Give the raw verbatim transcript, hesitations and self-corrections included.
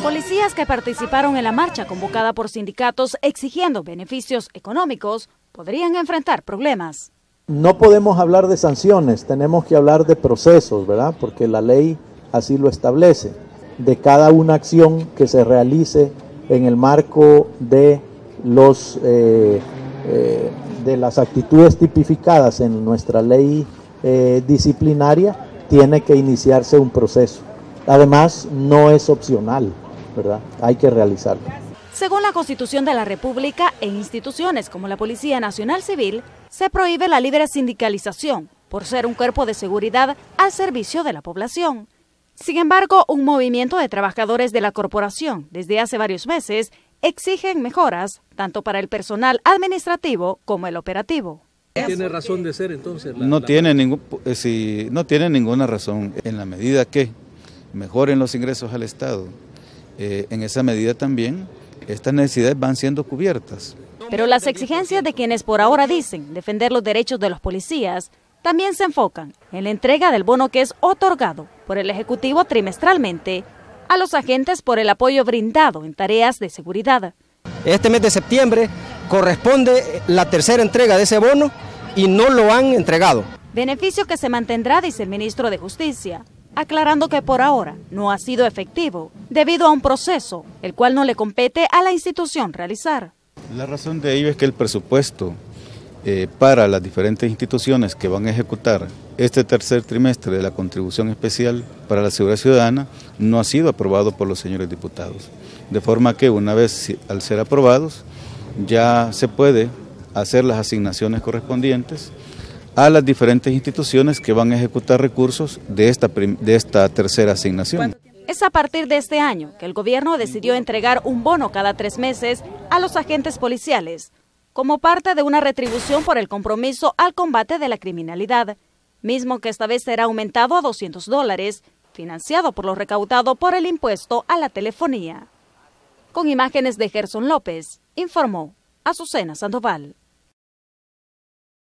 Policías que participaron en la marcha convocada por sindicatos exigiendo beneficios económicos podrían enfrentar problemas. No podemos hablar de sanciones, tenemos que hablar de procesos, ¿verdad? Porque la ley así lo establece, de cada una acción que se realice en el marco de, los, eh, eh, de las actitudes tipificadas en nuestra ley eh, disciplinaria, tiene que iniciarse un proceso. Además, no es opcional, ¿verdad? Hay que realizarlo. Según la Constitución de la República, en instituciones como la Policía Nacional Civil, se prohíbe la libre sindicalización por ser un cuerpo de seguridad al servicio de la población. Sin embargo, un movimiento de trabajadores de la corporación desde hace varios meses exigen mejoras tanto para el personal administrativo como el operativo. ¿Tiene razón de ser entonces? La, no, la... Tiene ningún, si, no tiene ninguna razón en la medida que mejoren los ingresos al Estado. Eh, en esa medida también estas necesidades van siendo cubiertas. Pero las exigencias de quienes por ahora dicen defender los derechos de los policías también se enfocan en la entrega del bono que es otorgado por el Ejecutivo trimestralmente a los agentes por el apoyo brindado en tareas de seguridad. Este mes de septiembre corresponde la tercera entrega de ese bono y no lo han entregado. Beneficio que se mantendrá, dice el ministro de Justicia, aclarando que por ahora no ha sido efectivo debido a un proceso el cual no le compete a la institución realizar. La razón de ello es que el presupuesto eh, para las diferentes instituciones que van a ejecutar este tercer trimestre de la contribución especial para la seguridad ciudadana no ha sido aprobado por los señores diputados. De forma que una vez al ser aprobados ya se puede hacer las asignaciones correspondientes a las diferentes instituciones que van a ejecutar recursos de esta, de esta tercera asignación. Es a partir de este año que el gobierno decidió entregar un bono cada tres meses a los agentes policiales, como parte de una retribución por el compromiso al combate de la criminalidad, mismo que esta vez será aumentado a doscientos dólares, financiado por lo recaudado por el impuesto a la telefonía. Con imágenes de Gerson López, informó Azucena Sandoval.